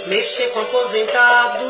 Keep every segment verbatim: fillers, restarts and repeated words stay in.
Mexer com aposentado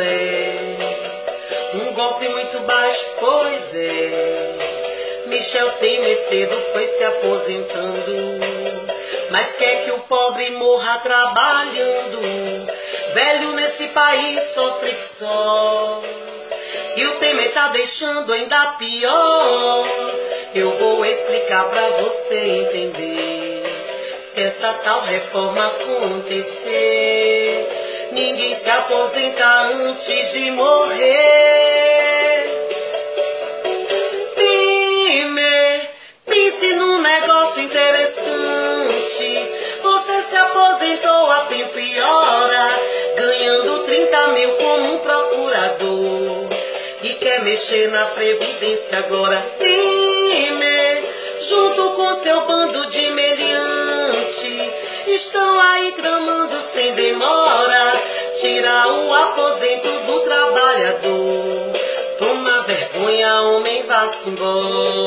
é um golpe muito baixo, pois é. Michel Temer cedo foi se aposentando, mas quer que o pobre morra trabalhando. Velho nesse país sofre que só, e o Temer tá deixando ainda pior. Eu vou explicar pra você entender. Se essa tal reforma acontecer, ninguém se aposenta antes de morrer. Temer, pense num negócio interessante. Você se aposentou a tempo e hora, ganhando trinta mil como um procurador, e quer mexer na Previdência agora. Temer, junto com seu bando de meliante, estão aí tramando sem demora tirar o aposento do trabalhador. Toma vergonha, homem, vá-se embora.